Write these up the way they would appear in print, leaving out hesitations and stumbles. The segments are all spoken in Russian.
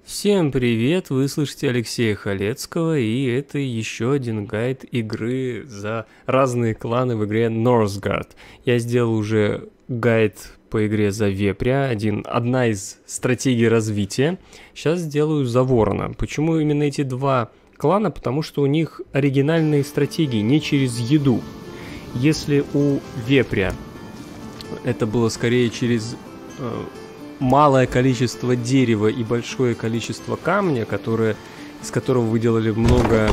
Всем привет! Вы слышите Алексея Халецкого, и это еще один гайд игры за разные кланы в игре Northgard. Я сделал уже гайд по игре за Вепря, одна из стратегий развития. Сейчас сделаю за Ворона. Почему именно эти два клана? Потому что у них оригинальные стратегии, не через еду. Если у Вепря это было скорее через малое количество дерева и большое количество камня, из которого вы делали много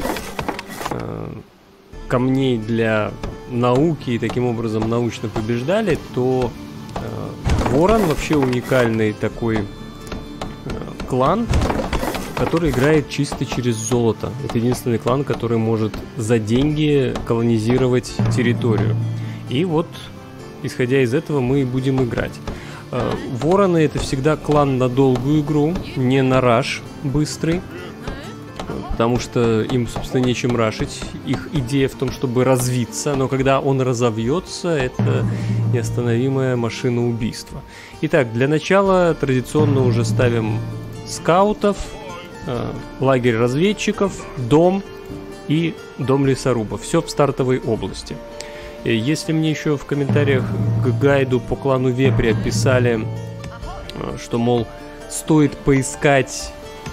камней для науки и таким образом научно побеждали, то Ворон вообще уникальный такой клан, который играет чисто через золото. Это единственный клан, который может за деньги колонизировать территорию. И вот, исходя из этого, мы и будем играть. Вороны — это всегда клан на долгую игру, не на раш быстрый, потому что им, собственно, нечем рашить. Их идея в том, чтобы развиться, но когда он разовьется, это неостановимая машина убийства. Итак, для начала традиционно уже ставим скаутов, лагерь разведчиков, дом и дом лесорубов. Все в стартовой области. Если мне еще в комментариях к гайду по клану Вепря писали, что, мол, стоит поискать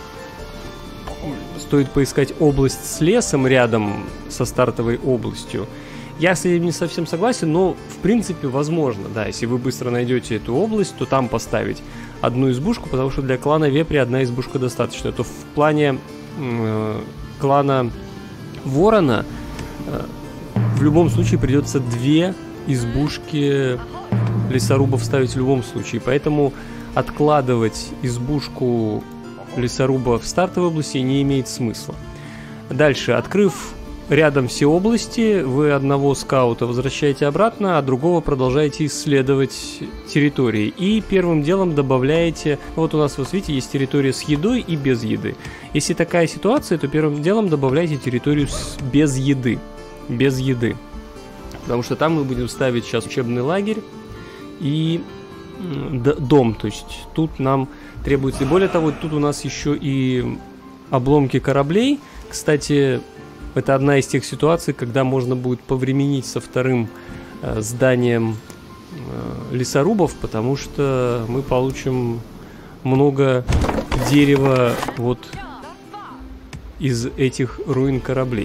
область с лесом рядом со стартовой областью, я с этим не совсем согласен, но в принципе возможно, да, если вы быстро найдете эту область, то там поставить одну избушку, потому что для клана Вепря одна избушка достаточно. То в плане клана Ворона в любом случае придется две избушки лесорубов ставить в любом случае. Поэтому откладывать избушку лесоруба в стартовой области не имеет смысла. Дальше, открыв рядом все области, вы одного скаута возвращаете обратно, а другого продолжаете исследовать территории. И первым делом добавляете... Вот у нас, вы видите, есть территория с едой и без еды. Если такая ситуация, то первым делом добавляйте территорию без еды. Без еды. Потому что там мы будем ставить сейчас учебный лагерь и дом. То есть тут нам требуется... И более того, тут у нас еще и обломки кораблей. Кстати, это одна из тех ситуаций, когда можно будет повременить со вторым зданием лесорубов, потому что мы получим много дерева вот из этих руин кораблей.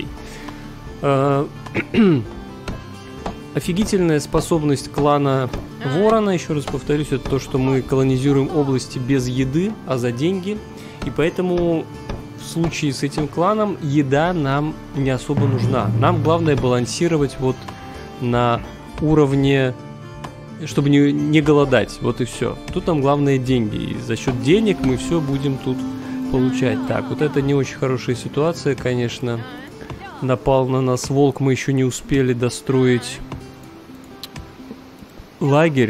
Офигительная способность клана Ворона, еще раз повторюсь, это то, что мы колонизируем области без еды, а за деньги. И поэтому в случае с этим кланом еда нам не особо нужна. Нам главное балансировать вот на уровне, чтобы не голодать. Вот и все. Тут нам главное деньги. И за счет денег мы все будем тут получать. Так, вот это не очень хорошая ситуация, конечно. Напал на нас волк, мы еще не успели достроить лагерь.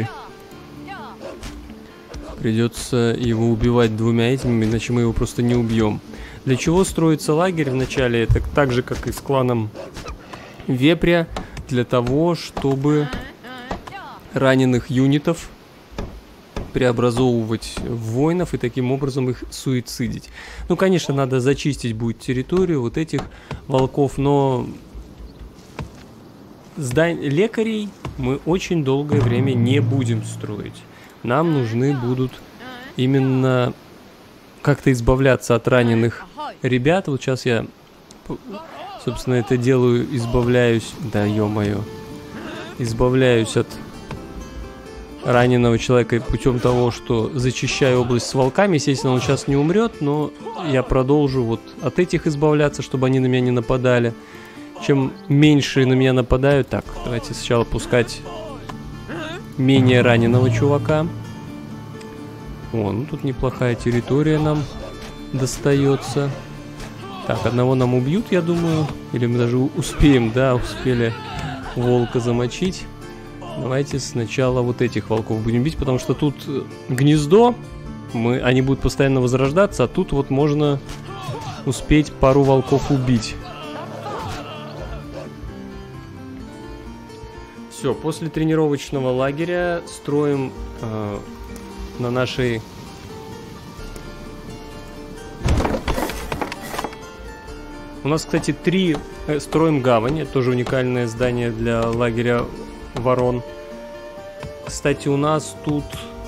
Придется его убивать двумя этими, иначе мы его просто не убьем. Для чего строится лагерь вначале? Это так же, как и с кланом Вепря. Для того, чтобы раненых юнитов преобразовывать в воинов и таким образом их суицидить. Ну, конечно, надо зачистить будет территорию вот этих волков, но лекарей мы очень долгое время не будем строить. Нам нужны будут именно как-то избавляться от раненых ребят. Вот сейчас я, собственно, это делаю, избавляюсь... Да, ё-моё. Избавляюсь от раненого человека путем того, что зачищаю область с волками. Естественно, он сейчас не умрет, но я продолжу вот от этих избавляться, чтобы они на меня не нападали. Чем меньше на меня нападают... Так, давайте сначала пускать менее раненого чувака. О, ну тут неплохая территория нам достается. Так, одного нам убьют, я думаю. Или мы даже успеем, да, успели волка замочить. Давайте сначала вот этих волков будем бить, потому что тут гнездо, они будут постоянно возрождаться, а тут вот можно успеть пару волков убить. Все, после тренировочного лагеря строим на нашей У нас, кстати, строим гавань. Это тоже уникальное здание для лагеря ворон. Кстати, у нас тут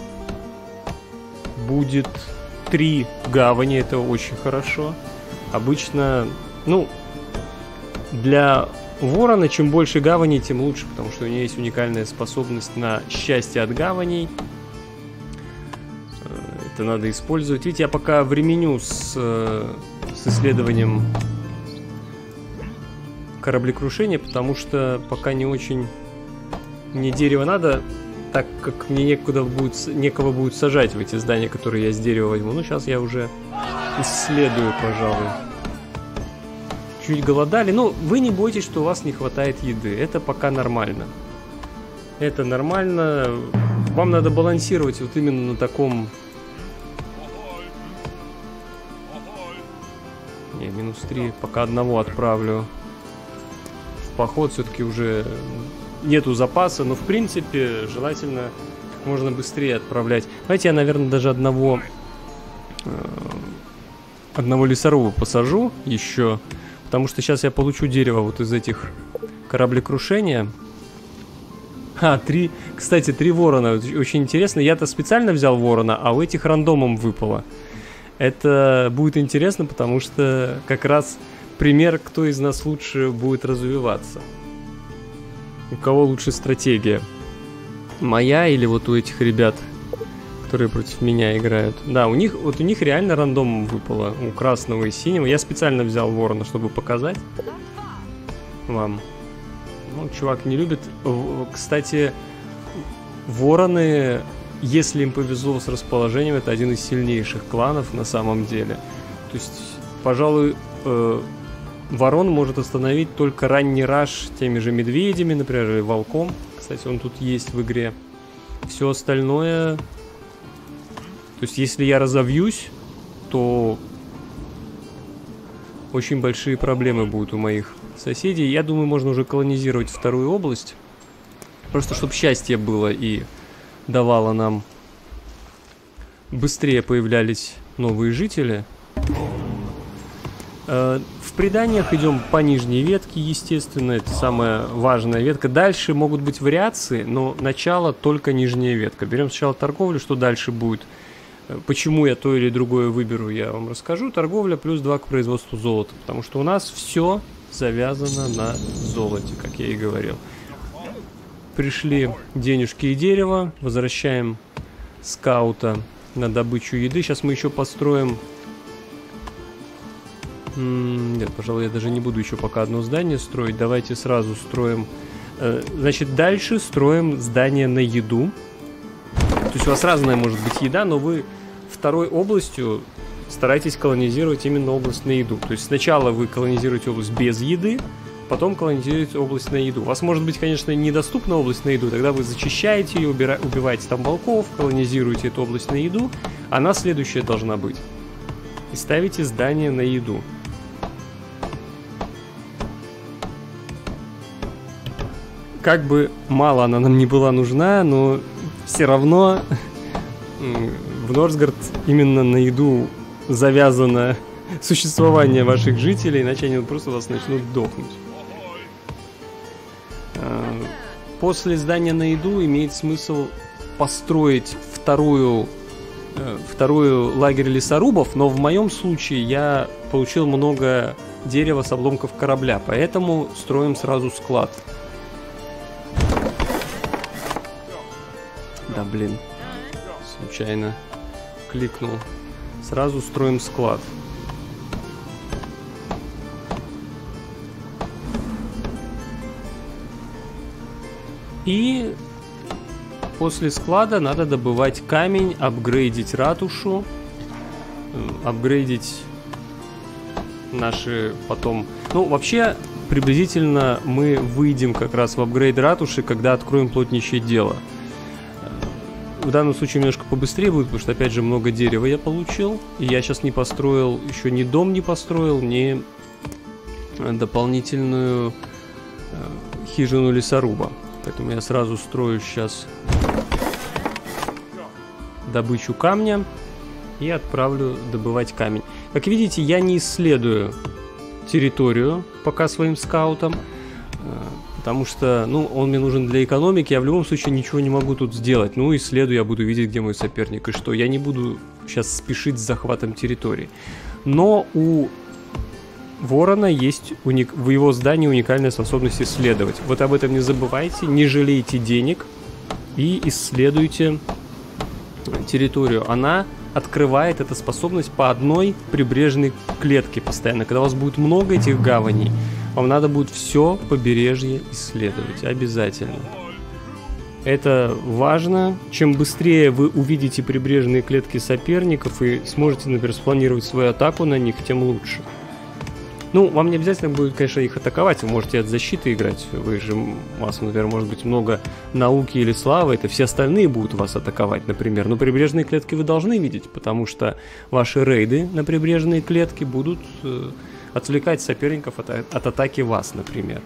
будет 3 гавани. Это очень хорошо. Обычно, ну, для ворона чем больше гаваней, тем лучше, потому что у нее есть уникальная способность на счастье от гаваней. Это надо использовать. Видите, я пока временю с исследованием кораблекрушения, потому что пока не очень мне дерево надо, так как мне некого будет сажать в эти здания, которые я с дерева возьму. Ну, сейчас я уже исследую, пожалуй. Чуть голодали. Ну, вы не бойтесь, что у вас не хватает еды. Это пока нормально. Это нормально. Вам надо балансировать вот именно на таком... Не, -3. Пока одного отправлю в поход. Все-таки уже нету запаса. Но, в принципе, желательно как можно быстрее отправлять. Давайте я, наверное, даже одного лесоруба посажу еще. Потому что сейчас я получу дерево вот из этих кораблекрушения. Кстати, 3 ворона. Очень интересно. Я-то специально взял ворона, а у этих рандомом выпало. Это будет интересно, потому что как раз пример, кто из нас лучше будет развиваться. У кого лучше стратегия. Моя или вот у этих ребят, которые против меня играют. Да, у них реально рандомом выпало. У красного и синего. Я специально взял ворона, чтобы показать вам. Ну, чувак не любит. Кстати, вороны, если им повезло с расположением, это один из сильнейших кланов на самом деле. То есть, пожалуй, ворон может остановить только ранний раш теми же медведями, например, или волком. Кстати, он тут есть в игре. Все остальное... То есть, если я разовьюсь, то очень большие проблемы будут у моих соседей. Я думаю, можно уже колонизировать вторую область. Просто, чтобы счастье было и давало нам... Быстрее появлялись новые жители. В преданиях идем по нижней ветке, естественно. Это самая важная ветка. Дальше могут быть вариации, но начало только нижняя ветка. Берем сначала торговлю, что дальше будет... Почему я то или другое выберу, я вам расскажу. Торговля плюс 2 к производству золота. Потому что у нас все завязано на золоте, как я и говорил. Пришли денежки и дерево. Возвращаем скаута на добычу еды. Сейчас мы еще построим... Нет, пожалуй, я даже не буду еще пока одно здание строить. Давайте сразу строим... Значит, дальше строим здание на еду. То есть у вас разная может быть еда, но вы второй областью старайтесь колонизировать именно область на еду. То есть сначала вы колонизируете область без еды, потом колонизируете область на еду. У вас может быть, конечно, недоступна область на еду, тогда вы зачищаете ее, убиваете там волков, колонизируете эту область на еду, она следующая должна быть. И ставите здание на еду. Как бы мало она нам не была нужна, но все равно в Норсгард именно на еду завязано существование ваших жителей, иначе они просто вас начнут дохнуть. После здания на еду имеет смысл построить вторую лагерь лесорубов, но в моем случае я получил много дерева с обломков корабля, поэтому строим сразу склад. Да, блин, случайно кликнул. Сразу строим склад. И после склада надо добывать камень, апгрейдить ратушу, апгрейдить наши потом... Ну, вообще, приблизительно мы выйдем как раз в апгрейд ратуши, когда откроем плотничье дело. В данном случае немножко побыстрее будет, потому что, опять же, много дерева я получил. И я сейчас не построил, еще ни дом не построил, ни дополнительную хижину лесоруба. Поэтому я сразу строю сейчас добычу камня и отправлю добывать камень. Как видите, я не исследую территорию пока своим скаутам, потому что, ну, он мне нужен для экономики, я в любом случае ничего не могу тут сделать. Ну, исследую, я буду видеть, где мой соперник и что. Я не буду сейчас спешить с захватом территории. Но у Ворона есть в его здании уникальная способность исследовать. Вот об этом не забывайте, не жалейте денег и исследуйте территорию. Она открывает эта способность по одной прибрежной клетке постоянно. Когда у вас будет много этих гаваней, вам надо будет все побережье исследовать. Обязательно. Это важно. Чем быстрее вы увидите прибрежные клетки соперников и сможете, например, спланировать свою атаку на них, тем лучше. Ну, вам не обязательно будет, конечно, их атаковать. Вы можете от защиты играть. Вы же, у вас, например, может быть много науки или славы. Это все остальные будут вас атаковать, например. Но прибрежные клетки вы должны видеть, потому что ваши рейды на прибрежные клетки будут отвлекать соперников от атаки вас, например.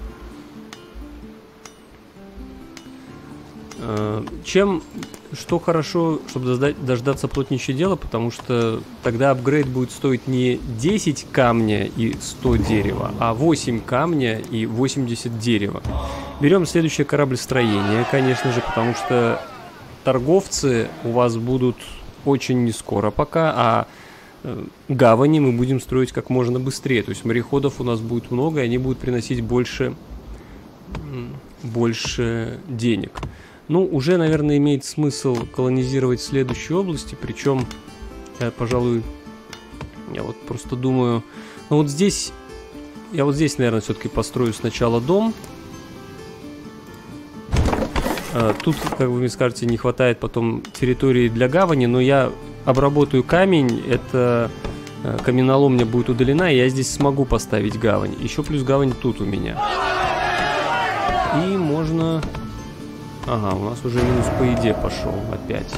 Что хорошо, чтобы дождаться плотничье дело, потому что тогда апгрейд будет стоить не 10 камня и 100 дерева, а 8 камня и 80 дерева. Берем следующее кораблестроение, конечно же, потому что торговцы у вас будут очень не скоро пока, а гавани мы будем строить как можно быстрее. То есть мореходов у нас будет много, и они будут приносить больше денег. Ну, уже, наверное, имеет смысл колонизировать следующие области, причем, пожалуй, я вот просто думаю, ну вот здесь, я вот здесь, наверное, все-таки построю сначала дом. Тут, как вы мне скажете, не хватает потом территории для гавани, но я обработаю камень, это каменоломня будет удалена, и я здесь смогу поставить гавань. Еще плюс гавань тут у меня. И можно... Ага, у нас уже минус по еде пошел опять.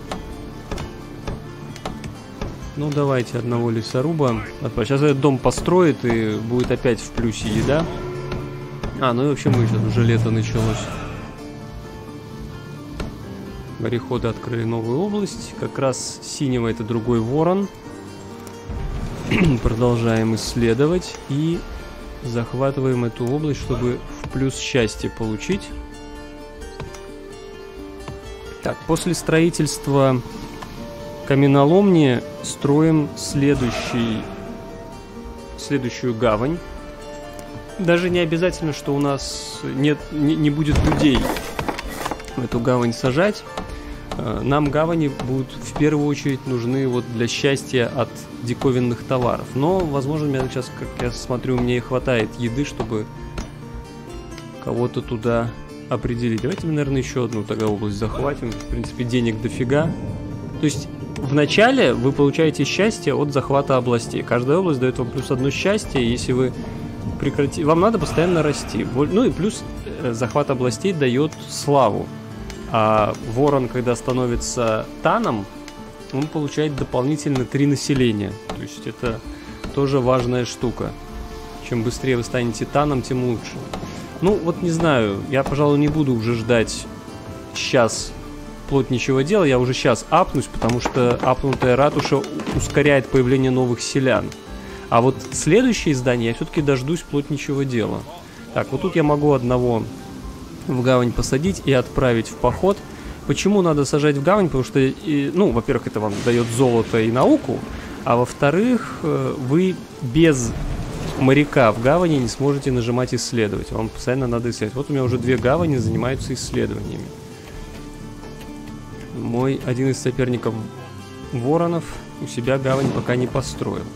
Ну, давайте одного лесоруба. Сейчас этот дом построит, и будет опять в плюсе еда. Ну и вообще мы сейчас уже лето началось. Мореходы открыли новую область. Как раз синего это другой ворон. Продолжаем исследовать и захватываем эту область, чтобы в плюс счастье получить. Так, после строительства каменоломни строим следующую гавань. Даже не обязательно, что у нас не будет людей в эту гавань сажать. Нам гавани будут в первую очередь нужны вот для счастья от диковинных товаров. Но, возможно, мне сейчас, как я смотрю, мне хватает еды, чтобы кого-то туда определить. Давайте мы, наверное, еще одну тогда область захватим. В принципе, денег дофига. То есть, вначале вы получаете счастье от захвата областей. Каждая область дает вам плюс одно счастье. Если вы прекратите... Вам надо постоянно расти. Ну и плюс захват областей дает славу. А ворон, когда становится таном, он получает дополнительно 3 населения. То есть, это тоже важная штука. Чем быстрее вы станете таном, тем лучше. Ну, вот не знаю, я, пожалуй, не буду уже ждать сейчас плотничьего дела, я уже сейчас апнусь, потому что апнутая ратуша ускоряет появление новых селян. А вот следующее издание я все-таки дождусь плотничьего дела. Так, вот тут я могу одного в гавань посадить и отправить в поход. Почему надо сажать в гавань? Потому что, ну, во-первых, это вам дает золото и науку, а во-вторых, вы без... моряка в гавани не сможете нажимать исследовать. Вам постоянно надо исследовать. Вот у меня уже 2 гавани занимаются исследованиями. Один из соперников воронов у себя гавань пока не построил.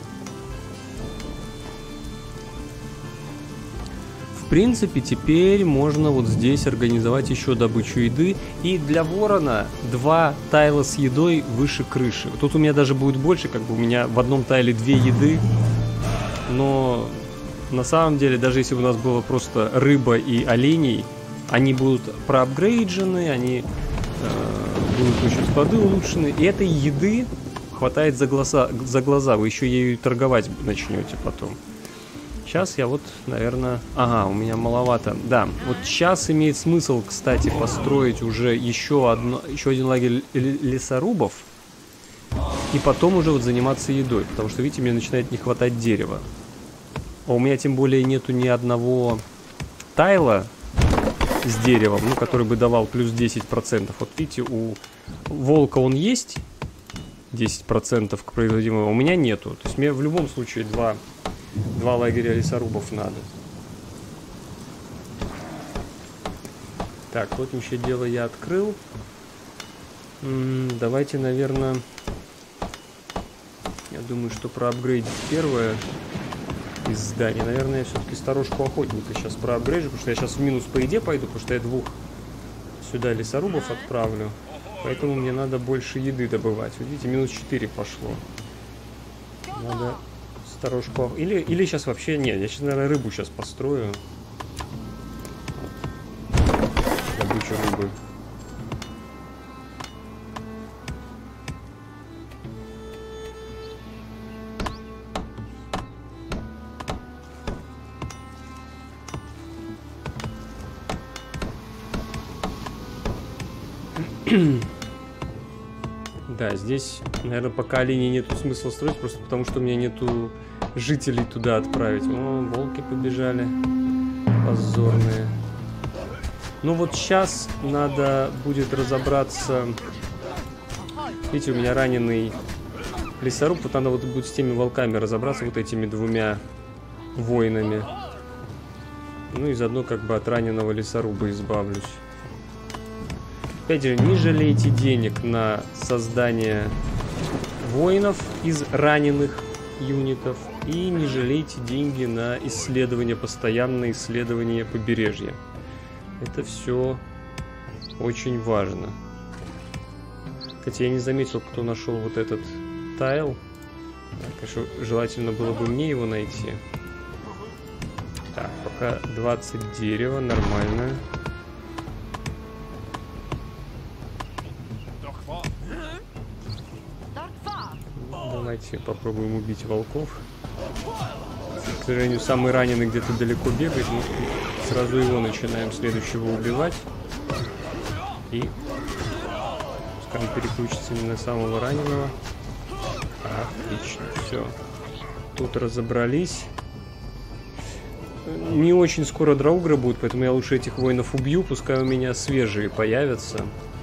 В принципе, теперь можно вот здесь организовать еще добычу еды. И для ворона 2 тайла с едой выше крыши. Тут у меня даже будет больше, как бы у меня в одном тайле 2 еды. Но на самом деле, даже если бы у нас было просто рыба и оленей, они будут проапгрейджены, они будут еще склады улучшены. И этой еды хватает за глаза. Вы еще ею торговать начнете потом. Сейчас я вот, наверное... Ага, у меня маловато. Да, вот сейчас имеет смысл, кстати, построить уже еще один лагерь лесорубов. И потом уже вот заниматься едой. Потому что, видите, мне начинает не хватать дерева. А у меня тем более нету ни одного тайла с деревом, ну, который бы давал плюс 10%. Вот видите, у волка он есть, 10% к производимому, у меня нету. То есть мне в любом случае два лагеря лесорубов надо. Так, вот еще дело я открыл. Давайте, наверное, я думаю, что проапгрейдить первое из зданий. Наверное, я все-таки сторожку охотника сейчас проапгрейджу, потому что я сейчас в минус по еде пойду, потому что я 2 сюда лесорубов отправлю. Поэтому мне надо больше еды добывать. Вот видите, минус 4 пошло. Надо сторожку... Или сейчас вообще... Нет, я сейчас, наверное, рыбу сейчас построю. Добычу рыбы. Да, здесь, наверное, пока оленей нету смысла строить, просто потому что у меня нету жителей туда отправить. О, волки побежали. Позорные. Ну вот сейчас надо будет разобраться. Видите, у меня раненый лесоруб. Вот надо вот будет с теми волками разобраться, вот этими 2 воинами. Ну и заодно как бы от раненого лесоруба избавлюсь. Опять же, не жалейте денег на создание воинов из раненых юнитов. И не жалейте деньги на исследование, постоянное исследование побережья. Это все очень важно. Хотя я не заметил, кто нашел вот этот тайл. Конечно, желательно было бы мне его найти. Так, пока 20 дерева, нормально. Давайте попробуем убить волков. К сожалению, самый раненый где-то далеко бегает. Мы сразу его начинаем следующего убивать. И пускай он переключится не на самого раненого. Отлично, все. Тут разобрались. Не очень скоро драугры будут, поэтому я лучше этих воинов убью. Пускай у меня свежие появятся.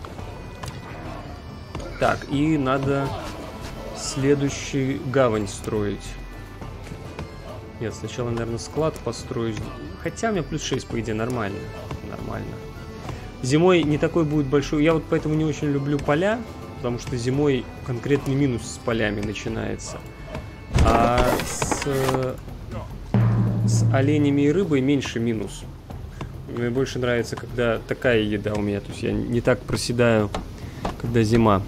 Так, и надо... следующий гавань строить. Нет, сначала, наверное, склад построить. Хотя у меня плюс 6, по идее, нормально. Нормально. Зимой не такой будет большой. Я вот поэтому не очень люблю поля, потому что зимой конкретный минус с полями начинается. А с оленями и рыбой меньше минус. Мне больше нравится, когда такая еда у меня. То есть я не так проседаю, когда зима.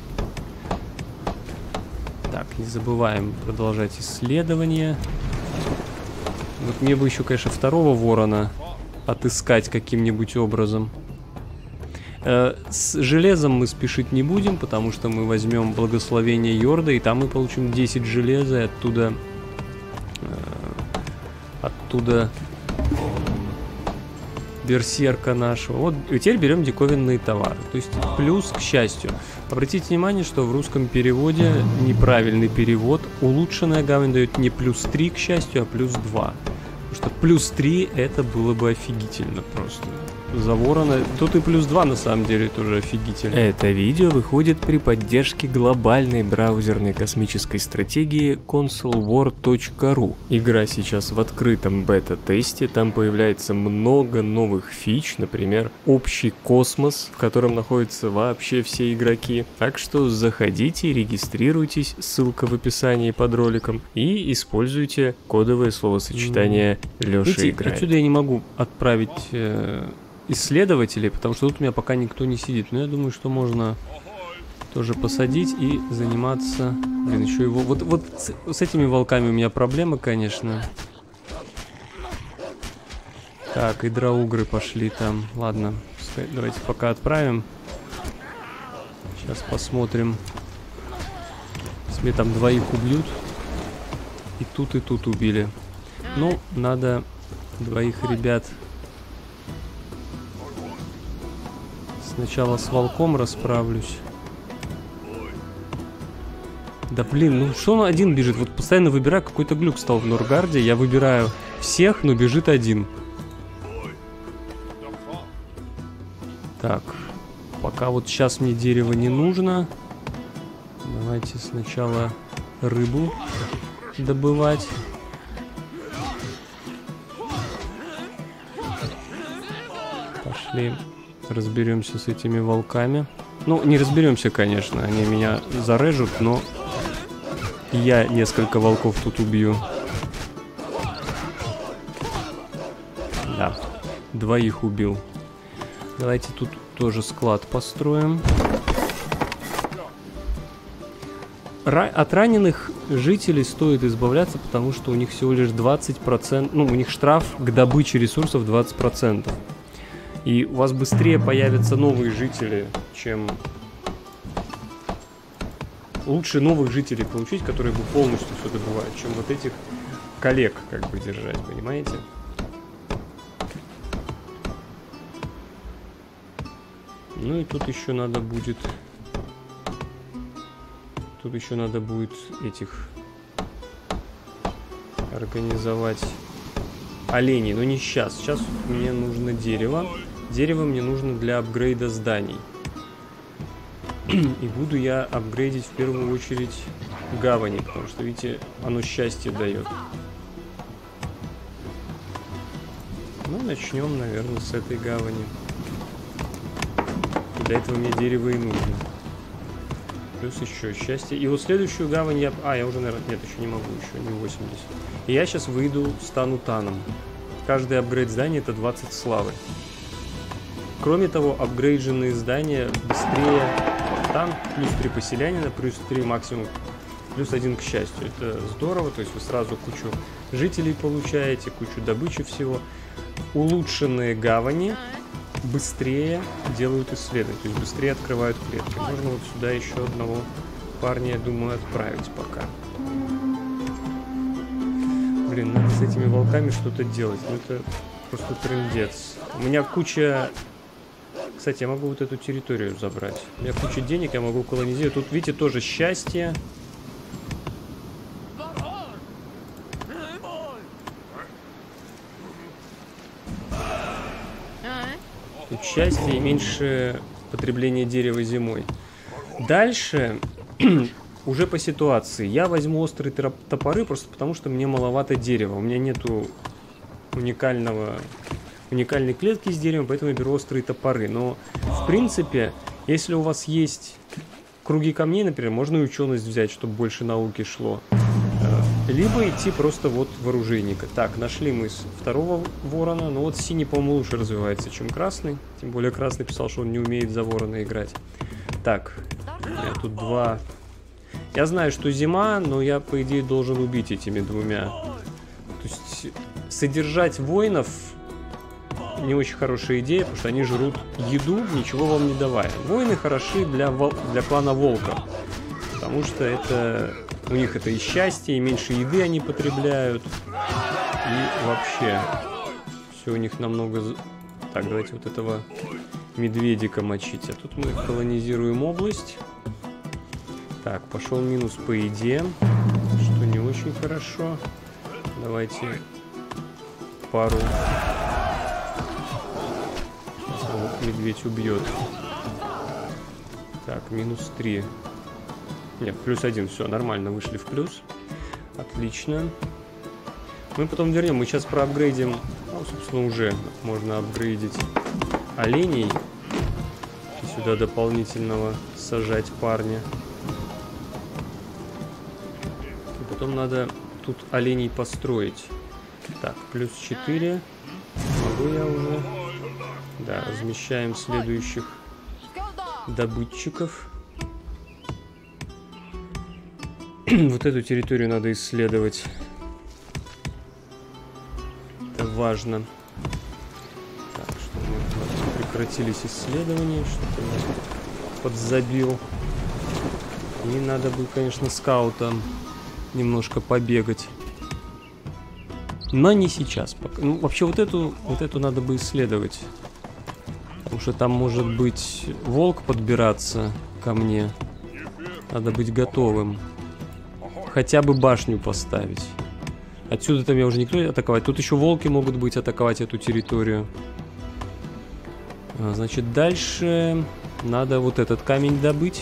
Так, не забываем продолжать исследование. Вот мне бы еще, конечно, 2-го ворона отыскать каким-нибудь образом. С железом мы спешить не будем, потому что мы возьмем благословение Йорда, и там мы получим 10 железа, и оттуда берсерка нашего. Вот, и теперь берем диковинные товары. То есть плюс к счастью. Обратите внимание, что в русском переводе неправильный перевод. Улучшенная гавань дает не плюс 3 к счастью, а плюс 2. Потому что плюс 3 это было бы офигительно просто. За ворона. Тут и плюс 2 на самом деле тоже офигительно. Это видео выходит при поддержке глобальной браузерной космической стратегии consolwar.ru. Игра сейчас в открытом бета-тесте. Там появляется много новых фич. Например, общий космос, в котором находятся вообще все игроки. Так что заходите, регистрируйтесь. Ссылка в описании под роликом. И используйте кодовое словосочетание Лёша играет. Отсюда я не могу отправить... исследователей, потому что тут у меня пока никто не сидит. Но я думаю, что можно тоже посадить и заниматься. Блин, еще его... Вот с этими волками у меня проблемы, конечно. Так, и драугры пошли там. Ладно, давайте пока отправим. Сейчас посмотрим. Если мне там 2 убьют. И тут убили. Ну, надо 2 ребят... Сначала с волком расправлюсь. Да блин, ну что он один бежит? Вот постоянно выбираю, какой-то глюк стал в Норгарде. Я выбираю всех, но бежит один. Так, пока вот сейчас мне дерево не нужно. Давайте сначала рыбу добывать. Пошли разберемся с этими волками. Ну, не разберемся, конечно, они меня зарежут, но я несколько волков тут убью. Да, 2 убил. Давайте тут тоже склад построим. От раненых жителей стоит избавляться, потому что у них всего лишь 20%, ну, у них штраф к добыче ресурсов 20%. И у вас быстрее появятся новые жители, чем... Лучше новых жителей получить, которые бы полностью все добывают, чем вот этих коллег как бы держать, понимаете? Ну и тут еще надо будет... Тут еще надо будет этих... организовать оленей, но не сейчас. Сейчас мне нужно дерево. Дерево мне нужно для апгрейда зданий. И буду я апгрейдить в первую очередь гавани, потому что, видите, оно счастье дает. Ну, начнем, наверное, с этой гавани. И для этого мне дерево и нужно. Плюс еще счастье. И вот следующую гавань я... А, я уже, наверное... Нет, еще не могу, еще не 80. И я сейчас выйду, стану таном. Каждый апгрейд здания — это 20 славы. Кроме того, апгрейдженные здания быстрее... Тан, плюс 3 поселянина, плюс 3 максимум, плюс 1 к счастью. Это здорово, то есть вы сразу кучу жителей получаете, кучу добычи всего. Улучшенные гавани быстрее делают исследования, то есть быстрее открывают клетки. Можно вот сюда еще одного парня, я думаю, отправить пока. Блин, надо с этими волками что-то делать, ну это просто трындец. У меня куча... Кстати, я могу вот эту территорию забрать. У меня куча денег, я могу колонизировать. Тут, видите, тоже счастье. Тут счастье и меньше потребления дерева зимой. Дальше, уже по ситуации. Я возьму острые топоры, просто потому что мне маловато дерева. У меня нету уникальной клетки с деревом, поэтому я беру острые топоры. Но, в принципе, если у вас есть круги камней, например, можно и ученость взять, чтобы больше науки шло. Либо идти просто вот в оружейника. Так, нашли мы второго ворона. Но вот синий, по-моему, лучше развивается, чем красный. Тем более красный писал, что он не умеет за ворона играть. Так, у меня тут 2... Я знаю, что зима, но я, по идее, должен убить этими 2. То есть, содержать воинов... Не очень хорошая идея, потому что они жрут еду, ничего вам не давая. Воины хороши для клана Волка, потому что это у них это и счастье, и меньше еды они потребляют, и вообще все у них намного... Так, давайте вот этого медведика мочить. А тут мы колонизируем область. Так, пошел минус по еде, что не очень хорошо. Давайте пару... Медведь убьет. Так, минус 3. Нет, плюс 1. Все, нормально, вышли в плюс. Отлично. Мы потом вернем. Мы сейчас проапгрейдим. Ну, собственно, уже можно апгрейдить оленей. И сюда дополнительного сажать парня. И потом надо тут оленей построить. Так, плюс 4. Могу я уже... Да, размещаем следующих добытчиков. Вот эту территорию надо исследовать. Это важно. Так, что у нас прекратились исследования, что-то у нас подзабил. И надо бы, конечно, скаутом немножко побегать. Но не сейчас. Пока. Ну, вообще вот эту надо бы исследовать. Потому что там может быть волк подбираться ко мне. Надо быть готовым. хотя бы башню поставить. Отсюда там я уже никто атаковать. Тут еще волки могут быть атаковать эту территорию. Значит, дальше надо вот этот камень добыть.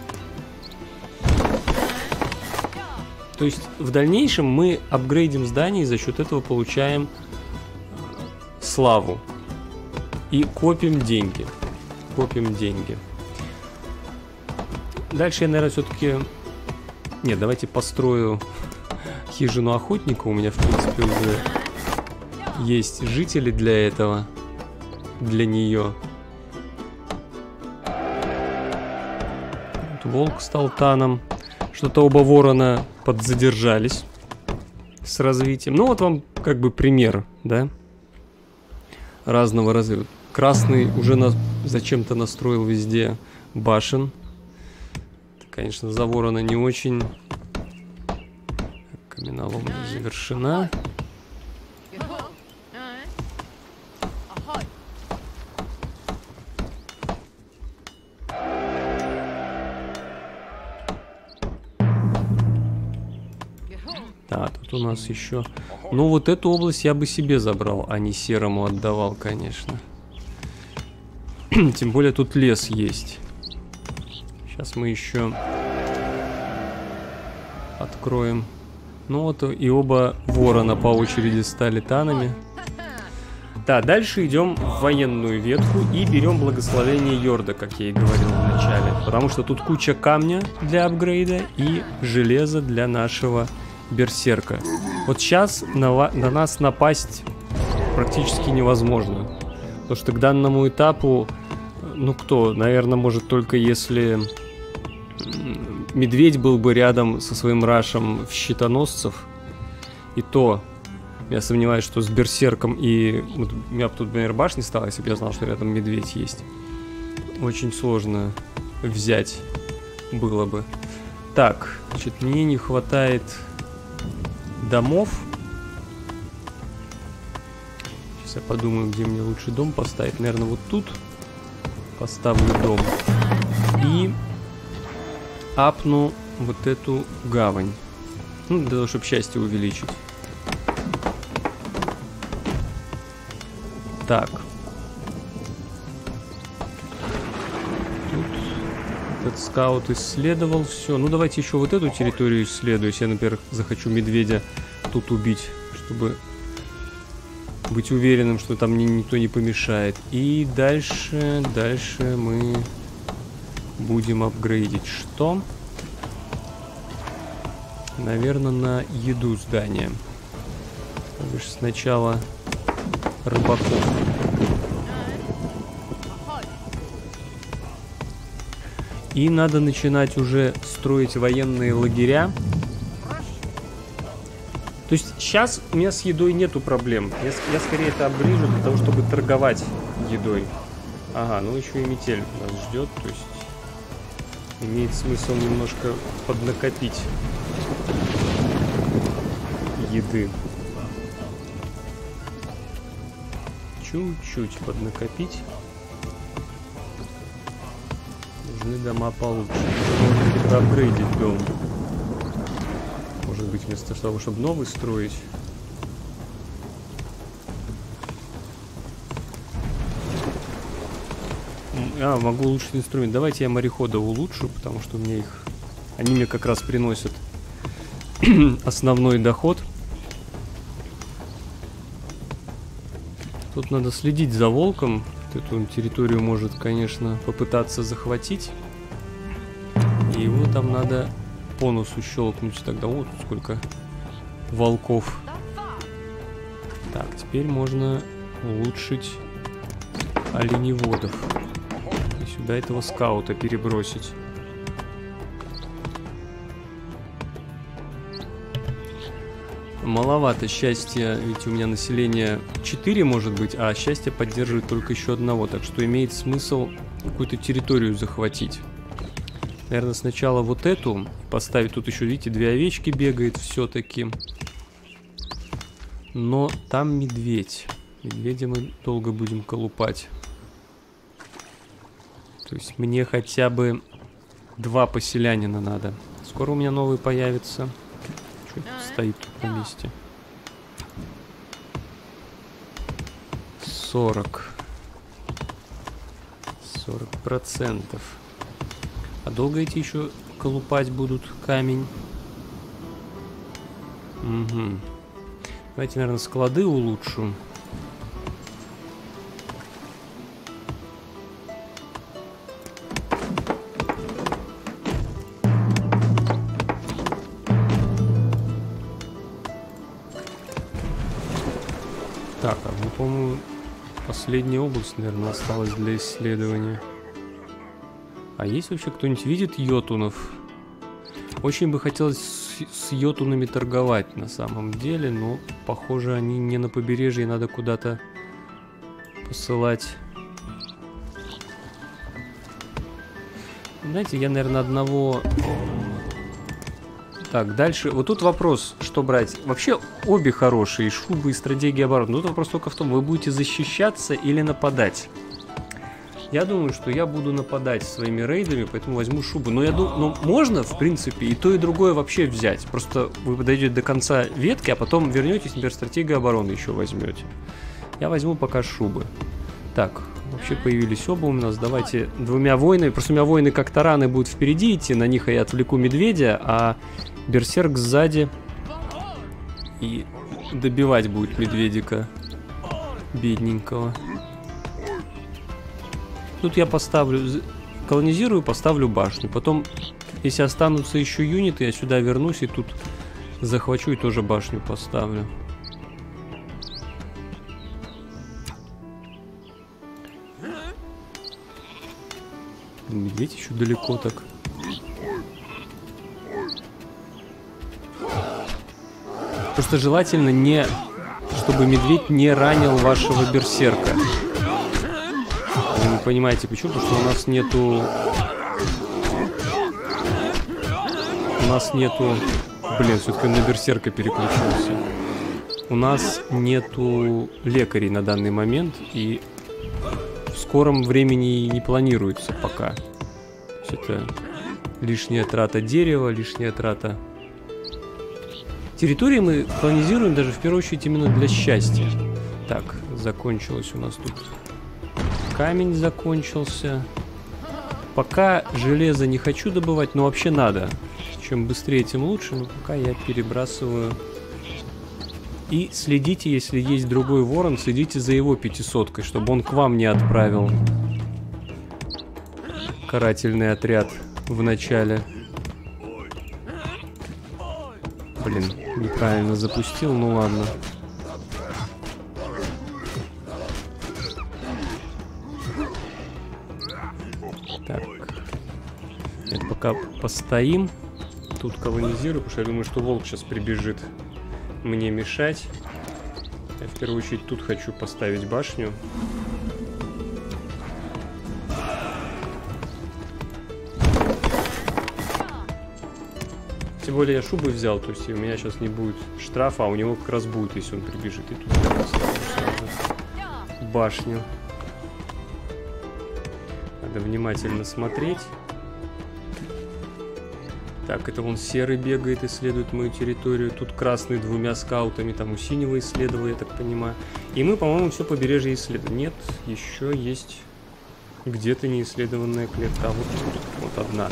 То есть в дальнейшем мы апгрейдим здание и за счет этого получаем славу. И копим деньги. Копим деньги. Дальше я, наверное, все-таки... Нет, давайте построю хижину охотника. У меня, в принципе, уже есть жители для этого. Для нее. Вот волк стал таном. Что-то оба ворона подзадержались с развитием. Ну, вот вам как бы пример, да? Разного разрыва. Красный уже зачем-то настроил везде башен. Это, конечно, за ворона не очень. Каменоломня завершена. Да, тут у нас еще... Ну, вот эту область я бы себе забрал, а не серому отдавал, конечно. Тем более тут лес есть. Сейчас мы еще откроем. Ну вот и оба ворона по очереди стали танами. Да, дальше идем в военную ветку и берем благословение Йорда, как я и говорил в начале. Потому что тут куча камня для апгрейда и железа для нашего берсерка. Вот сейчас на нас напасть практически невозможно. Потому что к данному этапу, ну кто, наверное, может только если медведь был бы рядом со своим рашем в щитоносцев. И то, я сомневаюсь, что с берсерком и... Вот, у меня бы тут, например, башни стало, если бы я знал, что рядом медведь есть. Очень сложно взять было бы. Так, значит, мне не хватает домов. Сейчас я подумаю, где мне лучше дом поставить. Наверное, вот тут поставлю дом. И апну вот эту гавань. Ну, для того, чтобы счастье увеличить. Так. Тут этот скаут исследовал все. Ну, давайте еще вот эту территорию исследую. Если я, например, захочу медведя тут убить, чтобы быть уверенным, что там мне никто не помешает. И дальше мы будем апгрейдить что? Наверное, на еду здания. Сначала рыбаков. И надо начинать уже строить военные лагеря. То есть сейчас у меня с едой нету проблем. Я скорее это обрежу для того, чтобы торговать едой. Ага, ну еще и метель нас ждет. То есть имеет смысл немножко поднакопить еды. Чуть-чуть поднакопить. Нужны дома получше. Можно апгрейдить дом. Может быть, вместо того, чтобы новый строить. Могу улучшить инструмент. Давайте я морехода улучшу, потому что у меня их... Они мне как раз приносят основной доход. Тут надо следить за волком. Эту территорию может, конечно, попытаться захватить. И его там надо по носу щелкнуть. Тогда вот сколько волков. Так, теперь можно улучшить оленеводов. И сюда этого скаута перебросить. Маловато счастья, ведь у меня население 4 может быть, а счастье поддерживает только еще одного, так что имеет смысл какую-то территорию захватить. Наверное, сначала вот эту поставить, тут еще, видите, 2 овечки бегает все-таки. Но там медведь. Медведя мы долго будем колупать. То есть мне хотя бы 2 поселянина надо. Скоро у меня новый появится. стоит тут на месте. 40%. А долго эти еще колупать будут камень? Угу. Давайте, наверное, склады улучшу. Так, а ну, по-моему, последняя область, наверное, осталась для исследования. А есть вообще кто-нибудь видит йотунов? Очень бы хотелось с йотунами торговать на самом деле, но, похоже, они не на побережье, надо куда-то посылать. Знаете, я, наверное, одного... Так, дальше. Вот тут вопрос, что брать. Вообще, обе хорошие, и шубы, и стратегия обороны. Тут вопрос только в том, вы будете защищаться или нападать. Я думаю, что я буду нападать своими рейдами, поэтому возьму шубу. Но я думаю, ну, можно, в принципе, и то, и другое вообще взять. Просто вы подойдете до конца ветки, а потом вернетесь, например, стратегию обороны еще возьмете. Я возьму пока шубы. Так, вообще появились оба у нас. Давайте двумя воинами. Просто у меня воины как тараны будут впереди идти, на них я отвлеку медведя, а берсерк сзади. И добивать будет медведика бедненького. Тут я поставлю, колонизирую, поставлю башню. Потом, если останутся еще юниты, я сюда вернусь и тут захвачу и тоже башню поставлю. Медведь еще далеко так. Просто желательно не, чтобы медведь не ранил вашего берсерка. Вы не понимаете почему? Потому что у нас нету... Блин, все-таки на берсерка переключился. У нас нету лекарей на данный момент, и в скором времени не планируется пока. То есть это лишняя трата дерева, лишняя трата... Территории мы колонизируем даже в первую очередь именно для счастья. Так, закончилось у нас тут... Камень закончился. Пока железо не хочу добывать, но вообще надо. Чем быстрее, тем лучше. Но пока я перебрасываю. И следите, если есть другой ворон, следите за его 500-кой, чтобы он к вам не отправил карательный отряд в начале. Блин, неправильно запустил, ну ладно. Так. Это пока постоим. Тут колонизирую, потому что я думаю, что волк сейчас прибежит мне мешать. Я в первую очередь тут хочу поставить башню. Тем более я шубы взял, то есть у меня сейчас не будет штрафа, а у него как раз будет, если он прибежит. И тут я поставлю сразу башню. Надо внимательно смотреть. Так, это вон серый бегает, исследует мою территорию. Тут красный двумя скаутами, там у синего исследовал, я так понимаю. И мы, по-моему, все побережье исследуем. Нет, еще есть где-то неисследованная клетка. А вот одна.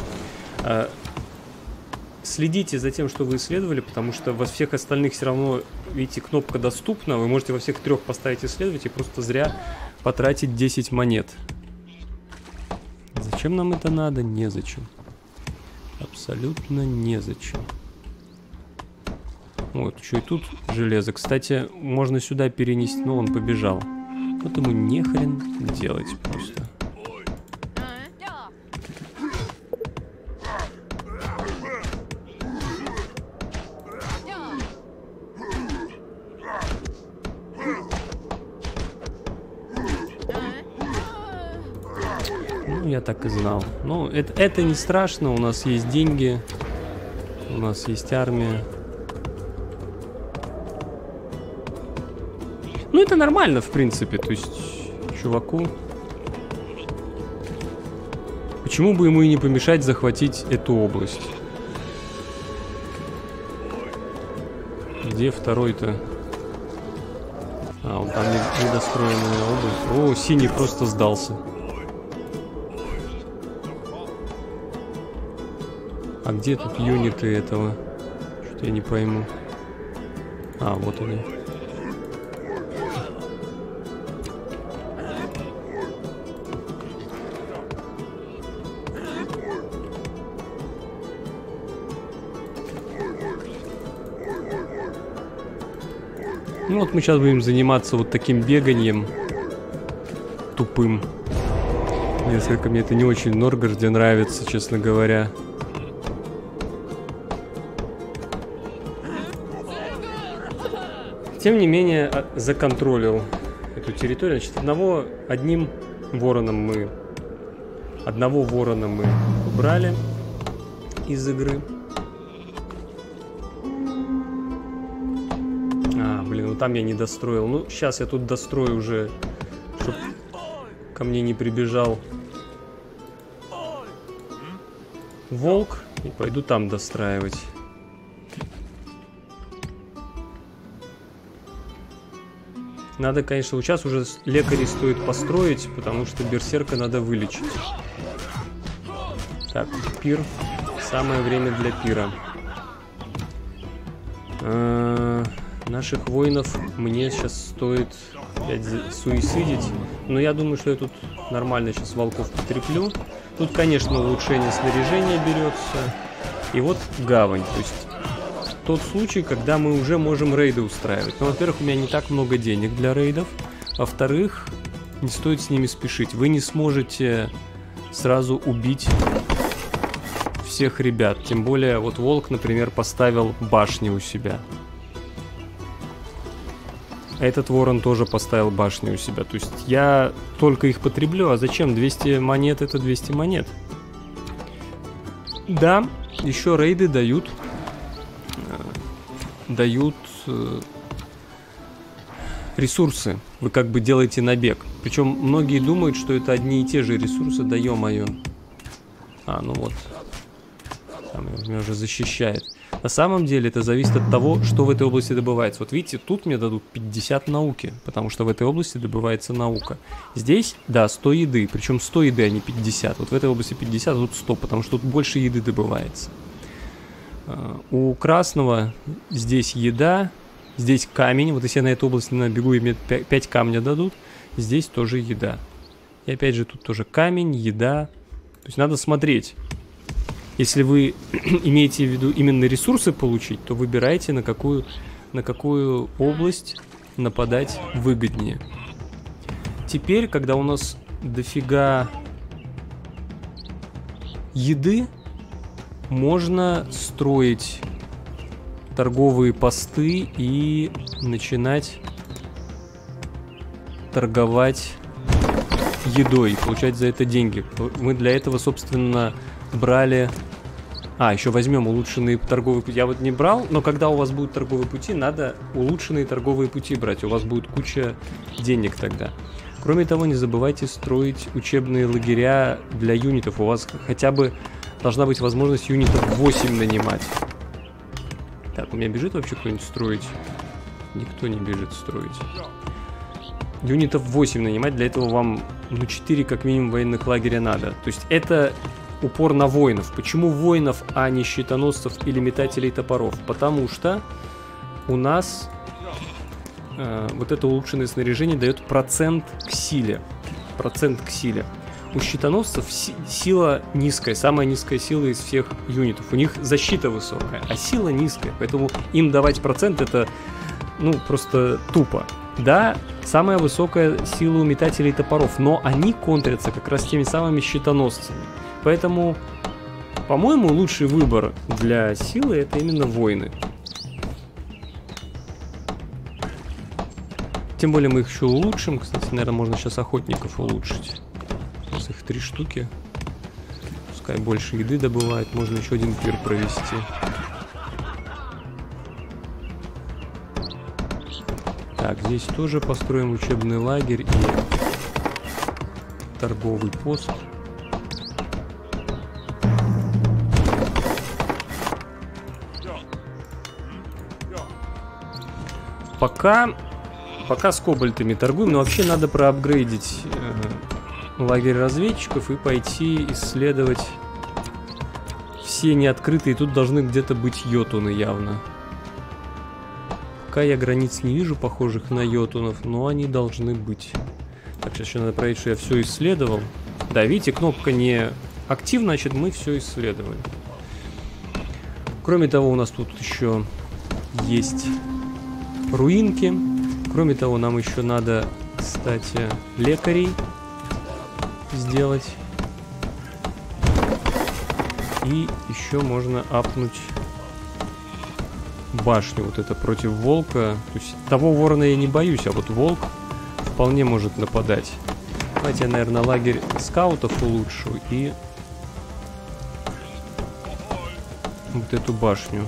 Следите за тем, что вы исследовали, потому что во всех остальных все равно, видите, кнопка доступна. Вы можете во всех трех поставить исследовать и просто зря потратить 10 монет. Зачем нам это надо? Незачем. Абсолютно незачем. Вот, еще и тут железо. Кстати, можно сюда перенести, но он побежал. Вот ему нехрен делать просто. Я так и знал. Но это не страшно, у нас есть деньги, у нас есть армия. Ну, это нормально, в принципе, то есть чуваку. Почему бы ему и не помешать захватить эту область? где второй-то? А, он там недостроенная область. О, синий просто сдался. А где тут юниты этого? Что-то я не пойму. А, вот они. Ну вот мы сейчас будем заниматься вот таким беганием тупым. Несколько мне это не очень в Норгарде нравится, честно говоря. Тем не менее, законтролил эту территорию. Значит, одного ворона мы убрали из игры. Блин, ну там я не достроил. Ну, сейчас я тут дострою уже, чтобы ко мне не прибежал волк. И пойду там достраивать. Надо, конечно, вот сейчас уже лекарей стоит построить, потому что берсерка надо вылечить. Так, пир. Самое время для пира. Наших воинов мне сейчас стоит опять суицидить. Но я думаю, что я тут нормально сейчас волков потреплю. Тут, конечно, улучшение снаряжения берется. И вот гавань. То есть тот случай, когда мы уже можем рейды устраивать. Но, во-первых, у меня не так много денег для рейдов. Во-вторых, не стоит с ними спешить. Вы не сможете сразу убить всех ребят. Тем более, вот волк, например, поставил башни у себя. Этот ворон тоже поставил башню у себя. То есть я только их потреблю. А зачем? 200 монет — это 200 монет. Да, еще рейды дают ресурсы. Вы как бы делаете набег. Причем многие думают, что это одни и те же ресурсы. Да ё-моё. А, ну вот. Там меня уже защищает. На самом деле это зависит от того, что в этой области добывается. Вот видите, тут мне дадут 50 науки, потому что в этой области добывается наука. Здесь, да, 100 еды, причем 100 еды, а не 50. Вот в этой области 50, а тут 100, потому что тут больше еды добывается. У красного здесь еда, здесь камень. Вот если я на эту область набегу, и мне 5 камня дадут, здесь тоже еда. И опять же тут тоже камень, еда. То есть надо смотреть. Если вы имеете в виду именно ресурсы получить, то выбирайте, на какую область нападать выгоднее. Теперь, когда у нас дофига еды, можно строить торговые посты и начинать торговать едой, получать за это деньги. Мы для этого, собственно, брали... А, еще возьмем улучшенные торговые пути. Я вот не брал, но когда у вас будут торговые пути, надо улучшенные торговые пути брать. У вас будет куча денег тогда. Кроме того, не забывайте строить учебные лагеря для юнитов. У вас хотя бы должна быть возможность юнитов 8 нанимать. Так, у меня бежит вообще кто-нибудь строить? Никто не бежит строить. Юнитов 8 нанимать, для этого вам, ну, 4 как минимум военных лагеря надо. То есть это... упор на воинов. Почему воинов, а не щитоносцев или метателей топоров? Потому что у нас вот это улучшенное снаряжение дает процент к силе. Процент к силе. У щитоносцев сила низкая, самая низкая сила из всех юнитов. У них защита высокая, а сила низкая. Поэтому им давать процент — это, ну, просто тупо. Да, самая высокая сила у метателей топоров, но они контрятся как раз теми самыми щитоносцами. Поэтому, по-моему, лучший выбор для силы — это именно воины. Тем более мы их еще улучшим. Кстати, наверное, можно сейчас охотников улучшить. Сейчас их 3 штуки. Пускай больше еды добывают. Можно еще один пир провести. Так, здесь тоже построим учебный лагерь и торговый пост. Пока с кобальтами торгуем, но вообще надо проапгрейдить лагерь разведчиков и пойти исследовать все неоткрытые. Тут должны где-то быть йотуны явно. Пока я границ не вижу, похожих на йотунов, но они должны быть. Так, сейчас еще надо проверить, что я все исследовал. Да, видите, кнопка не активна, значит, мы все исследовали. Кроме того, у нас тут еще есть руинки. Кроме того, нам еще надо, кстати, лекарей сделать. И еще можно апнуть башню. Вот это против волка. То есть того ворона я не боюсь, а вот волк вполне может нападать. Давайте я, наверное, лагерь скаутов улучшу и вот эту башню.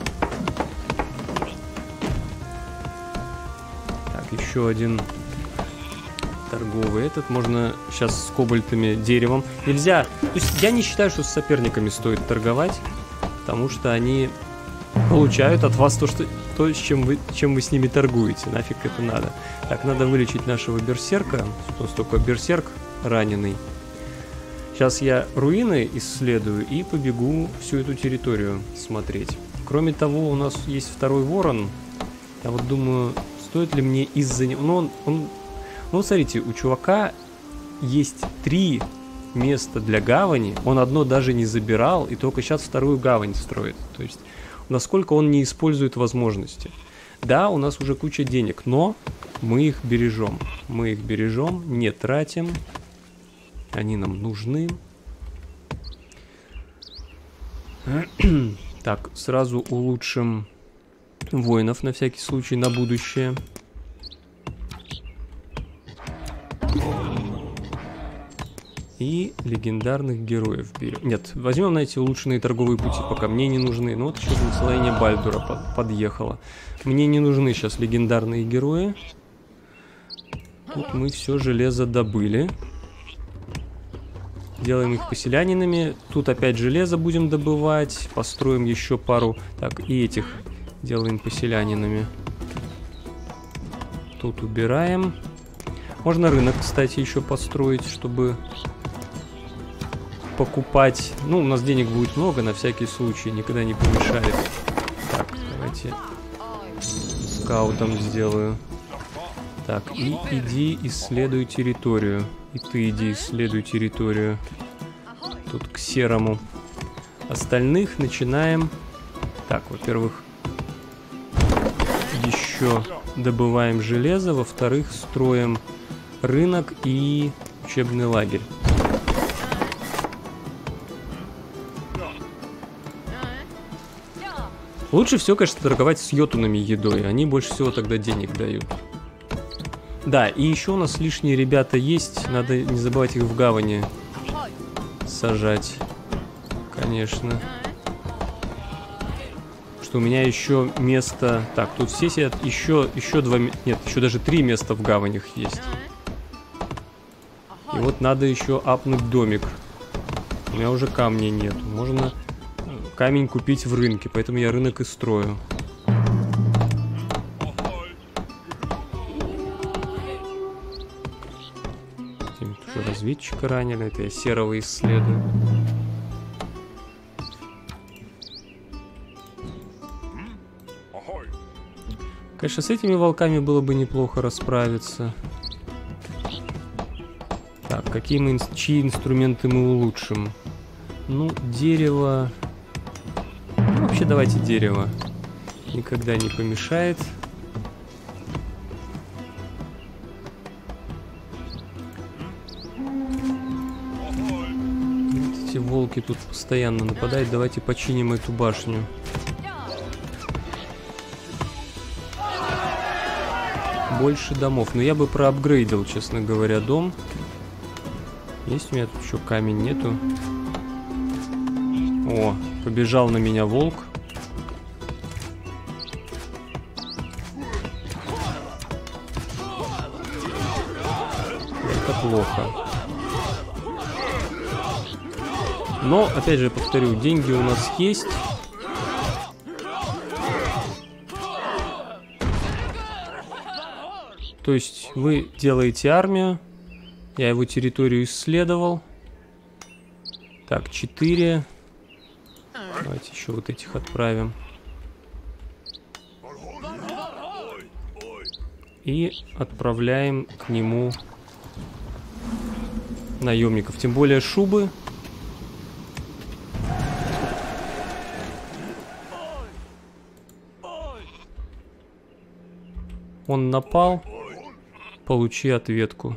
Так, еще один торговый. Этот можно сейчас с кобальтами, деревом. Нельзя. То есть я не считаю, что с соперниками стоит торговать, потому что они получают от вас то, чем вы с ними торгуете. Нафиг это надо. Так, надо вылечить нашего берсерка. Тут только берсерк раненый. Сейчас я руины исследую и побегу всю эту территорию смотреть. Кроме того, у нас есть второй ворон. Я вот думаю, стоит ли мне из-за него... Ну, смотрите, у чувака есть 3 места для гавани. Он одно даже не забирал и только сейчас вторую гавань строит. То есть, насколько он не использует возможности. Да, у нас уже куча денег, но мы их бережем. Мы их бережем, не тратим. Они нам нужны. Так, сразу улучшим воинов на всякий случай, на будущее. И легендарных героев берем. Нет, возьмем на эти улучшенные торговые пути, пока мне не нужны. Ну вот еще наслоение Бальдура подъехало. Мне не нужны сейчас легендарные герои. Тут мы все железо добыли. Делаем их поселянинами. Тут опять железо будем добывать. Построим еще пару. Так, и этих делаем поселянинами. Тут убираем. Можно рынок, кстати, еще построить, чтобы покупать. Ну, у нас денег будет много, на всякий случай, никогда не помешает. Так, давайте скаутом сделаю. Так, и иди исследуй территорию. И ты иди исследуй территорию. Тут к серому. Остальных начинаем. Так, во-первых, еще добываем железо. Во-вторых, строим рынок и учебный лагерь. Лучше всего, конечно, торговать с йотунами едой. Они больше всего тогда денег дают. Да, и еще у нас лишние ребята есть. Надо не забывать их в гавани сажать. Конечно. Что у меня еще место... Так, тут все сидят. Еще 2... Нет, еще даже 3 места в гаванях есть. И вот надо еще апнуть домик. У меня уже камней нет. Можно камень купить в рынке, поэтому я рынок и строю. Уже разведчика ранили, это я серого исследую. Конечно, с этими волками было бы неплохо расправиться. Так, чьи инструменты мы улучшим? Ну, дерево... Ну, вообще, давайте дерево. Никогда не помешает. Вот эти волки тут постоянно нападают. Давайте починим эту башню. Больше домов. Но я бы проапгрейдил, честно говоря, дом. Есть у меня тут еще камень? Нету. О, побежал на меня волк. Это плохо. Но, опять же, повторю, деньги у нас есть. То есть вы делаете армию. Я его территорию исследовал. Так, 4. Давайте еще вот этих отправим. И отправляем к нему наемников. Тем более шубы. Он напал. Получи ответку.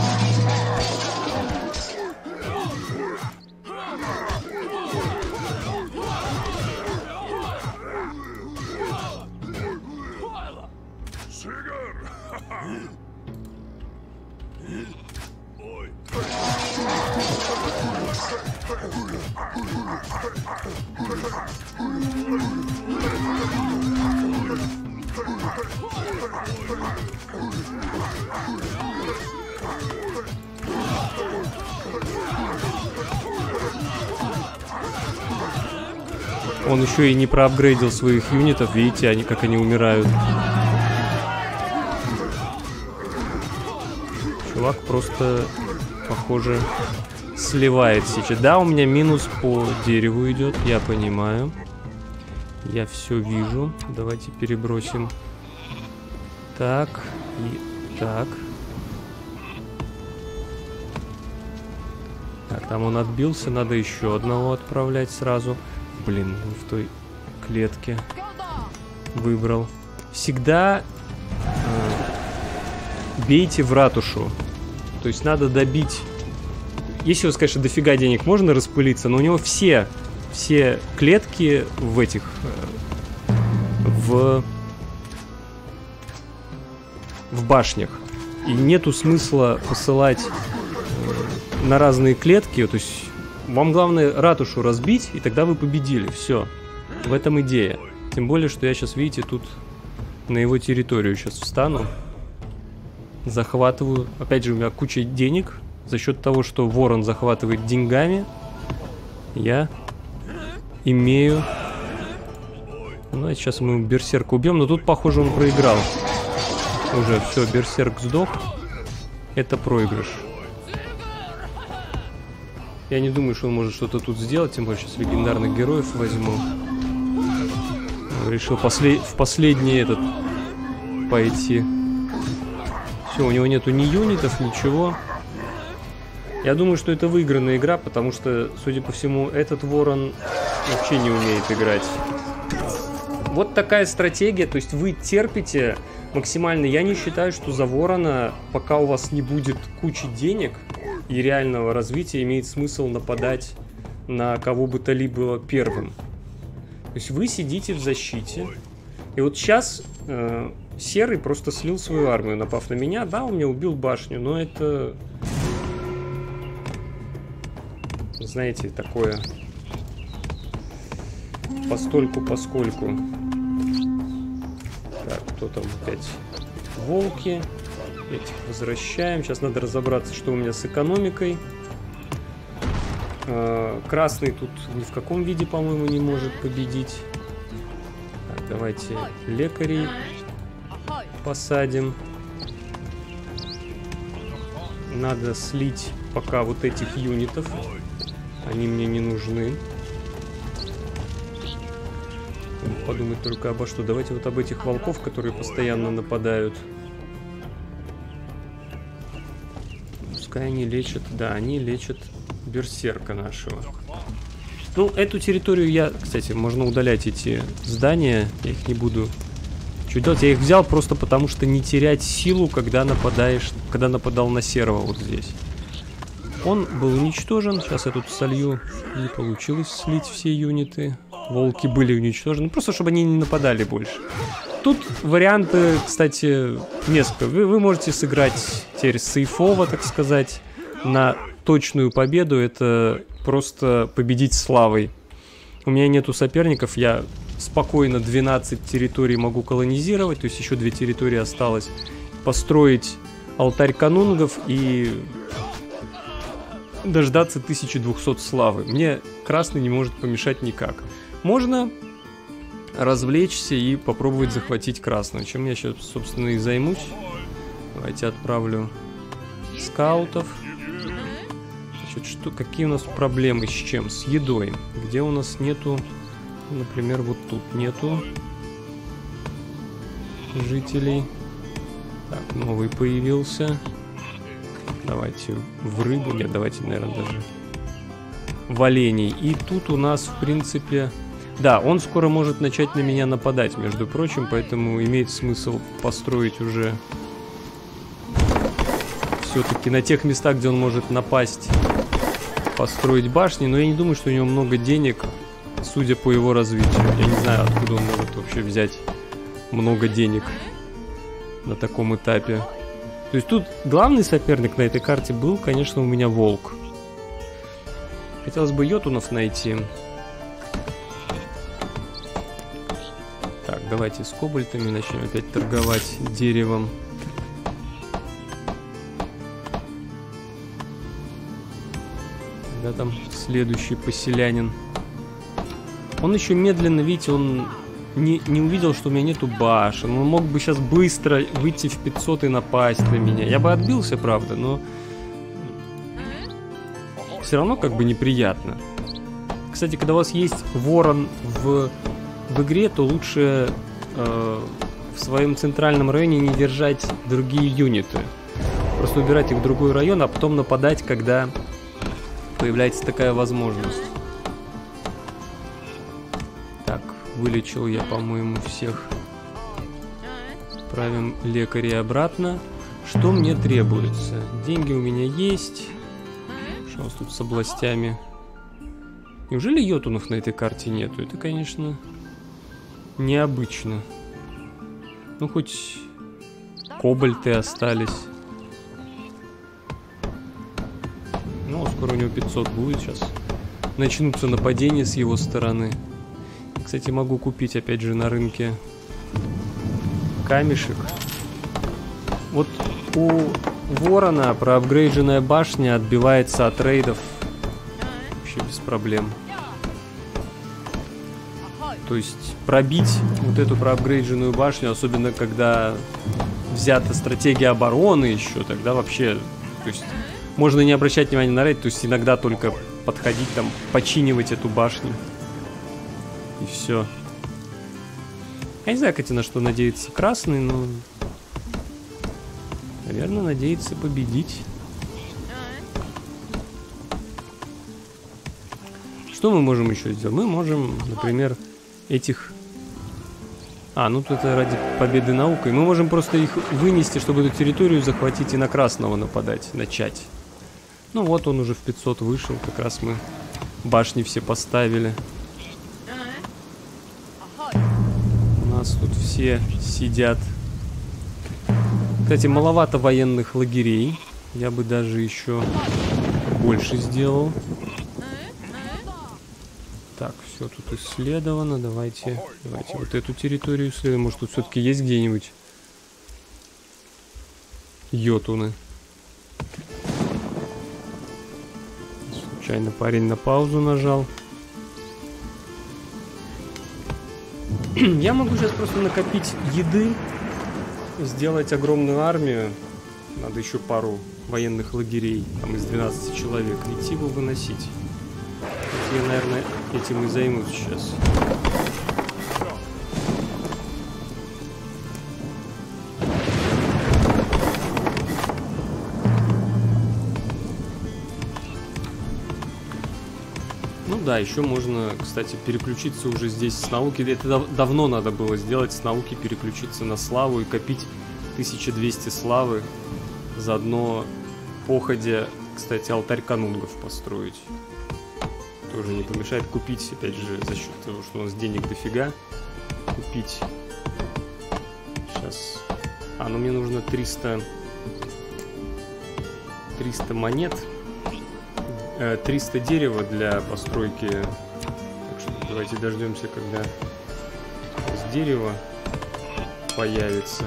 Он еще и не проапгрейдил своих юнитов. Видите, они как они умирают. Чувак просто, похоже, сливает сейчас. Да, у меня минус по дереву идет, я понимаю. Я все вижу. Давайте перебросим. Так, и так. Так, там он отбился. Надо еще одного отправлять сразу. Блин, в той клетке выбрал. Всегда бейте в ратушу. То есть надо добить. Если у вас, конечно, дофига денег, можно распылиться, но у него все клетки в этих в башнях. И нету смысла посылать на разные клетки. То есть вам главное ратушу разбить, и тогда вы победили. Все. В этом идея. Тем более, что я сейчас, видите, тут на его территорию сейчас встану. Захватываю. Опять же, у меня куча денег. За счет того, что ворон захватывает деньгами, я имею... Ну, а сейчас мы берсерка убьем. Но тут, похоже, он проиграл. Уже все, берсерк сдох. Это проигрыш. Я не думаю, что он может что-то тут сделать. Тем более, сейчас легендарных героев возьму. Решил в последний этот пойти. Все, у него нету ни юнитов, ничего. Я думаю, что это выигранная игра, потому что, судя по всему, этот ворон вообще не умеет играть. Вот такая стратегия, то есть вы терпите максимально. Я не считаю, что за ворона, пока у вас не будет кучи денег и реального развития, имеет смысл нападать на кого бы то либо первым. То есть вы сидите в защите. И вот сейчас Серый просто слил свою армию, напав на меня. Да, он меня убил башню, но это... Знаете, такое постольку-поскольку. Так, кто там опять? Волки. Этих возвращаем. Сейчас надо разобраться, что у меня с экономикой. Красный тут ни в каком виде, по-моему, не может победить. Так, давайте лекарей посадим. Надо слить пока вот этих юнитов. Они мне не нужны. Подумать только обо что. Давайте вот об этих волков, которые постоянно нападают. Пускай они лечат. Да, они лечат берсерка нашего. Ну, эту территорию я... Кстати, можно удалять эти здания. Я их не буду... Что делать? Я их взял просто потому, что не терять силу, когда нападаешь... Когда нападал на серого вот здесь. Он был уничтожен. Сейчас я тут солью. Не получилось слить все юниты. Волки были уничтожены. Просто, чтобы они не нападали больше. Тут варианты, кстати, несколько. Вы можете сыграть теперь сейфово, так сказать, на точную победу. Это просто победить славой. У меня нету соперников. Я спокойно 12 территорий могу колонизировать. То есть еще 2 территории осталось. Построить алтарь канунгов и... дождаться 1200 славы. Мне красный не может помешать никак. Можно развлечься и попробовать захватить красного. Чем я сейчас, собственно, и займусь. Давайте отправлю скаутов. Значит, какие у нас проблемы с чем? С едой. Где у нас нету, например, вот тут нету жителей. Так, новый появился. Давайте в рыбу. Нет, давайте, наверное, даже в оленей. И тут у нас, в принципе... Да, он скоро может начать на меня нападать, между прочим, поэтому имеет смысл построить уже все-таки на тех местах, где он может напасть, построить башни. Но я не думаю, что у него много денег, судя по его развитию. Я не знаю, откуда он может вообще взять много денег на таком этапе. То есть тут главный соперник на этой карте был, конечно, у меня волк. Хотелось бы йотунов найти. Так, давайте с кобальтами начнем опять торговать деревом. Да, там следующий поселянин. Он еще медленно, видите, он не увидел, что у меня нету башен. Он мог бы сейчас быстро выйти в 500 и напасть на меня. Я бы отбился, правда, но все равно как бы неприятно. Кстати, когда у вас есть ворон в игре, то лучше в своем центральном районе не держать другие юниты. Просто убирать их в другой район, а потом нападать, когда появляется такая возможность. Так, вылечил я, по-моему, всех. Отправим лекаря обратно. Что мне требуется? Деньги у меня есть. Что у нас тут с областями? Неужели йотунов на этой карте нету? Это, конечно, необычно. Ну, хоть кобальты остались. Ну, скоро у него 500 будет сейчас. Начнутся нападения с его стороны. Кстати, могу купить, опять же, на рынке камешек. Вот у ворона проапгрейдженная башня отбивается от рейдов вообще без проблем. То есть пробить вот эту проапгрейдженную башню, особенно когда взята стратегия обороны еще, тогда вообще, то есть можно не обращать внимания на рейд, то есть иногда только подходить там, починивать эту башню. И все. Я не знаю, кстати, на что надеется красный, но... Наверное, надеется победить. Что мы можем еще сделать? Мы можем, например, этих... ну тут это ради победы наукой. Мы можем просто их вынести, чтобы эту территорию захватить и на красного нападать, начать. Ну вот он уже в 500 вышел, как раз мы башни все поставили. У нас тут все сидят. Кстати, маловато военных лагерей. Я бы даже еще больше сделал. Так, все тут исследовано. Давайте вот эту территорию исследуем. Может, тут все-таки есть где-нибудь йотуны. Случайно парень на паузу нажал. Я могу сейчас просто накопить еды, сделать огромную армию. Надо еще пару военных лагерей, там из 12 человек, идти его выносить. Я, наверное, этим и займусь сейчас. Ну да, еще можно, кстати, переключиться уже здесь с науки. Это давно надо было сделать, с науки переключиться на славу и копить 1200 славы. Заодно походя, кстати, алтарь канунгов построить. Тоже не помешает купить, опять же, за счет того, что у нас денег дофига. Купить. Сейчас. Ну мне нужно 300 монет. 300 дерева для постройки. Так что давайте дождемся, когда с дерева появится.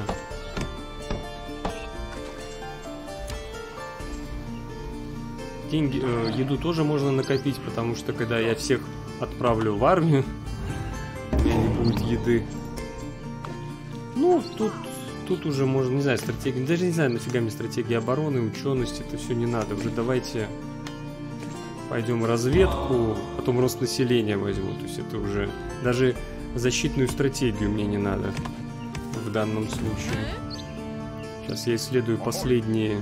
Деньги, еду тоже можно накопить, потому что когда я всех отправлю в армию, у меня не будет еды. Ну, тут тут уже можно, не знаю, стратегия, даже не знаю, нафига мне стратегия обороны, ученость, это все не надо. Уже давайте пойдем разведку, потом рост населения возьму. То есть это уже даже защитную стратегию мне не надо в данном случае. Сейчас я исследую последние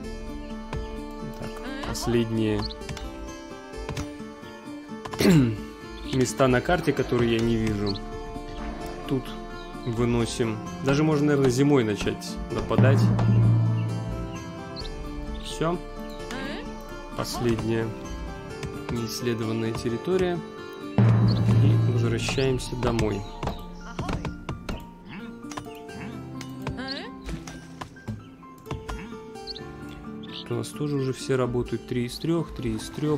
места на карте, которые я не вижу. Тут выносим. Даже можно, наверное, зимой начать нападать. Все. Последняя неисследованная территория. И возвращаемся домой. У нас тоже уже все работают. 3 из 3, 3 из 3.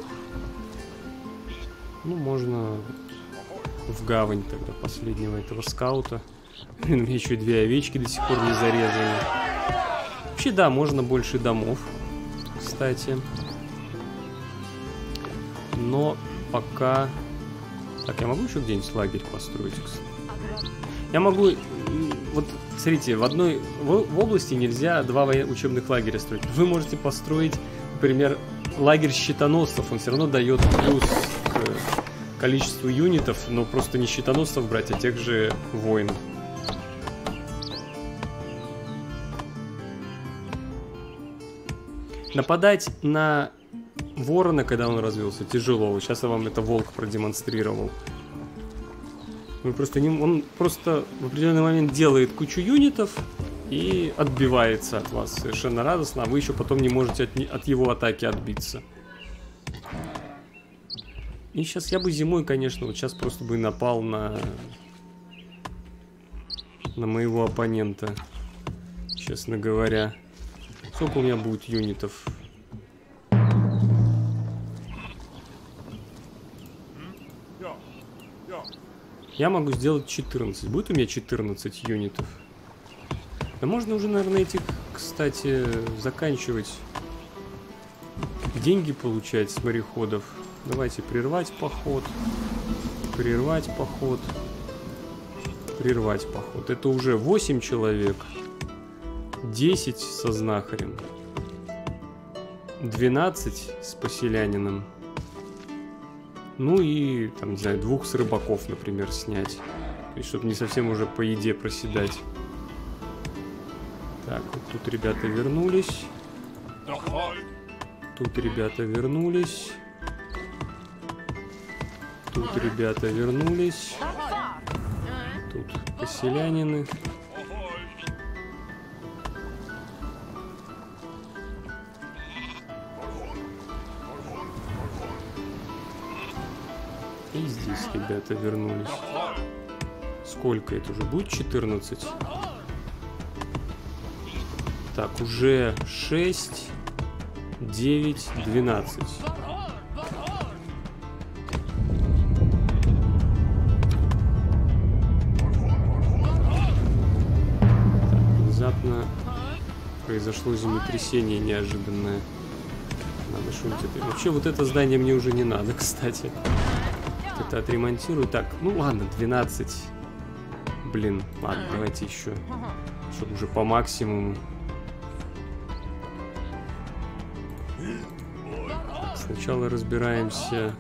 Ну, можно в гавань тогда последнего этого скаута. У меня еще и 2 овечки до сих пор не зарезаны. Вообще, да, можно больше домов, кстати. Но пока... Так, я могу еще где-нибудь лагерь построить? Я могу... Вот, смотрите, в области нельзя 2 учебных лагеря строить. Вы можете построить, например, лагерь щитоносцев. Он все равно дает плюс к количеству юнитов, но просто не щитоносцев брать, а тех же воинов. Нападать на ворона, когда он развился, тяжело. Сейчас я вам это волк продемонстрировал. Вы просто он просто в определенный момент делает кучу юнитов и отбивается от вас совершенно радостно, а вы еще потом не можете от его атаки отбиться. И сейчас я бы зимой, конечно, вот сейчас просто бы напал на моего оппонента, честно говоря. Сколько у меня будет юнитов? Я могу сделать 14. Будет у меня 14 юнитов? Да можно уже, наверное, этих, кстати, заканчивать. Деньги получать с мореходов. Давайте прервать поход. Прервать поход. Прервать поход. Это уже 8 человек. 10 со знахарем. 12 с поселянином. Ну и, там, не знаю, 2 с рыбаков, например, снять. И чтобы не совсем уже по еде проседать. Так, вот тут ребята вернулись. Тут ребята вернулись. Тут ребята вернулись. Тут поселянины. И здесь ребята вернулись. Сколько это уже будет? 14. Так, уже 6, 9, 12. Внезапно произошло землетрясение неожиданное. Надо что-нибудь... Вообще вот это здание мне уже не надо, кстати. Это отремонтирую. Так, ну ладно, 12. Блин, ладно, давайте еще. Чтобы уже по максимуму. Сначала разбираемся.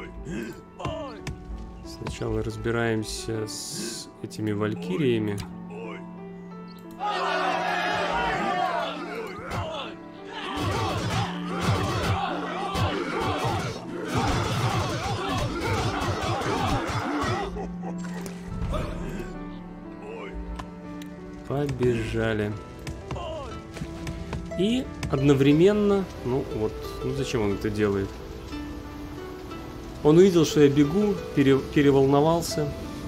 Сначала разбираемся с этими валькириями. Побежали. И одновременно, ну вот, ну зачем он это делает? Он увидел, что я бегу, переволновался.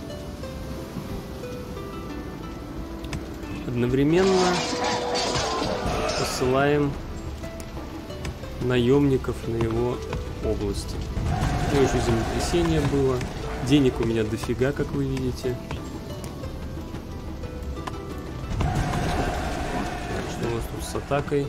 Одновременно посылаем наемников на его области. Ну, еще землетрясение было. Денег у меня дофига, как вы видите. С атакой.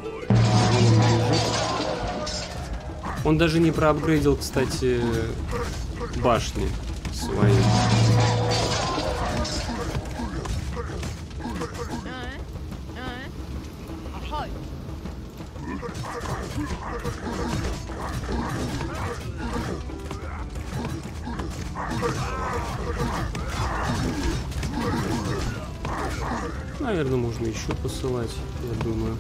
Он даже не проапгрейдил, кстати, башни свои. Наверное, можно еще посылать, я думаю.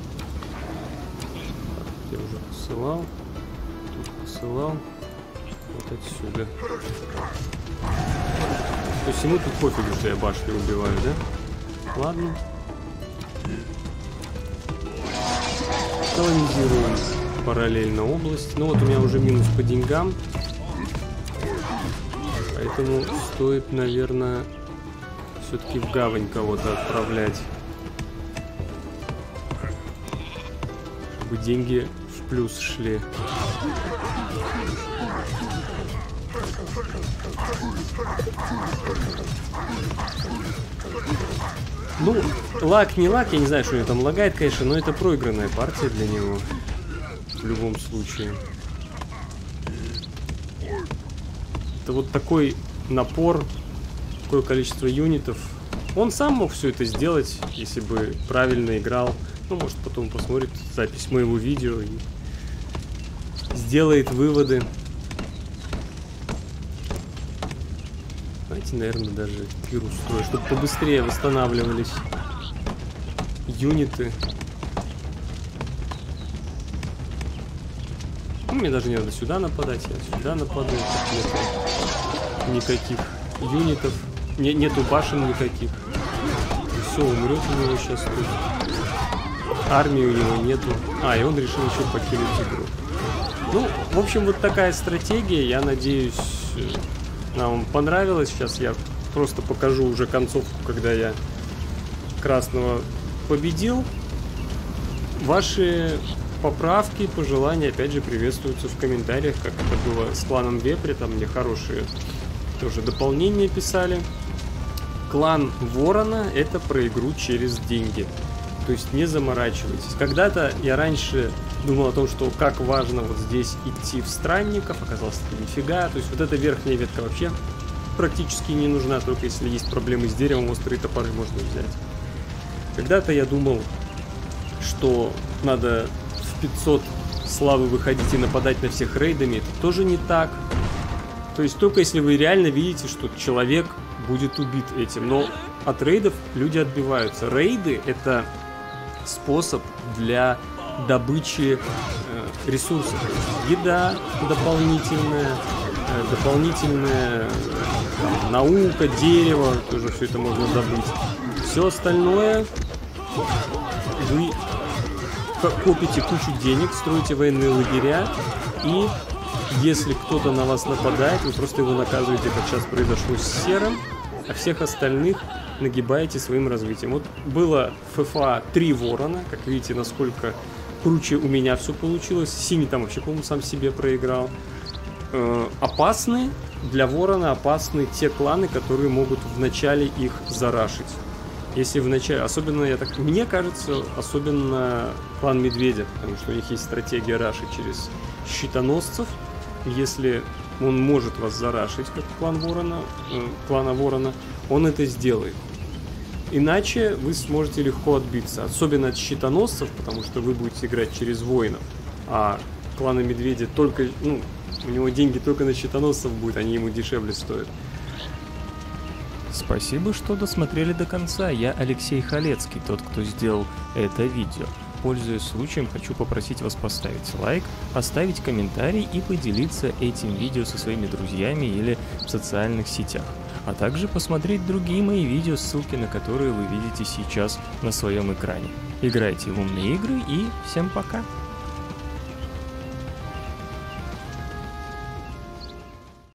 Я уже посылал. Тут посылал. Вот отсюда. То есть ему тут пофигу, что я башню убиваю, да? Ладно. Колонизируем параллельно область. Ну вот у меня уже минус по деньгам. Поэтому стоит, наверное, все-таки в гавань кого-то отправлять. Чтобы деньги в плюс шли. Ну, лак не лак, я не знаю, что у него там лагает, конечно, но это проигранная партия для него. В любом случае. Это вот такой напор, такое количество юнитов. Он сам мог все это сделать, если бы правильно играл. Ну, может, потом посмотрит запись моего видео и сделает выводы. Давайте, наверное, даже пир устрою, чтобы побыстрее восстанавливались юниты. Ну, мне даже не надо сюда нападать, я сюда нападу. Нету никаких юнитов, нету башен никаких. Все, умрет у него сейчас тут. Армии у него нету. А, и он решил еще покинуть игру. Ну, в общем, вот такая стратегия. Я надеюсь, она вам понравилась. Сейчас я просто покажу уже концовку, когда я красного победил. Ваши поправки, пожелания, опять же, приветствуются в комментариях, как это было с кланом Вепри. Там мне хорошие тоже дополнения писали. Клан Ворона — это про игру через деньги. То есть не заморачивайтесь. Когда-то я раньше думал о том, что как важно вот здесь идти в странников. Оказалось, это нифига. То есть вот эта верхняя ветка вообще практически не нужна, только если есть проблемы с деревом, острые топоры можно взять. Когда-то я думал, что надо в 500 славы выходить и нападать на всех рейдами. Это тоже не так. То есть только если вы реально видите, что человек будет убит этим. Но от рейдов люди отбиваются. Рейды — это способ для добычи ресурсов. Еда дополнительная, там, наука, дерево, тоже все это можно добыть. Все остальное вы копите кучу денег, строите военные лагеря, и если кто-то на вас нападает, вы просто его наказываете, как сейчас произошло с Серым, а всех остальных нагибаете своим развитием. Вот было ФФА 3 Ворона, как видите, насколько круче у меня все получилось. Синий там вообще, по-моему, сам себе проиграл. Опасны для Ворона, опасны те кланы, которые могут вначале их зарашить. Если вначале, особенно, мне кажется, особенно клан Медведя, потому что у них есть стратегия раши через щитоносцев. Если он может вас зарашить, как клана Ворона, он это сделает. Иначе вы сможете легко отбиться, особенно от щитоносцев, потому что вы будете играть через воинов, а клана Медведя только, у него деньги только на щитоносцев будут, они ему дешевле стоят. Спасибо, что досмотрели до конца. Я Алексей Халецкий, тот, кто сделал это видео. Пользуясь случаем, хочу попросить вас поставить лайк, оставить комментарий и поделиться этим видео со своими друзьями или в социальных сетях. А также посмотреть другие мои видео, ссылки на которые вы видите сейчас на своем экране. Играйте в умные игры и всем пока!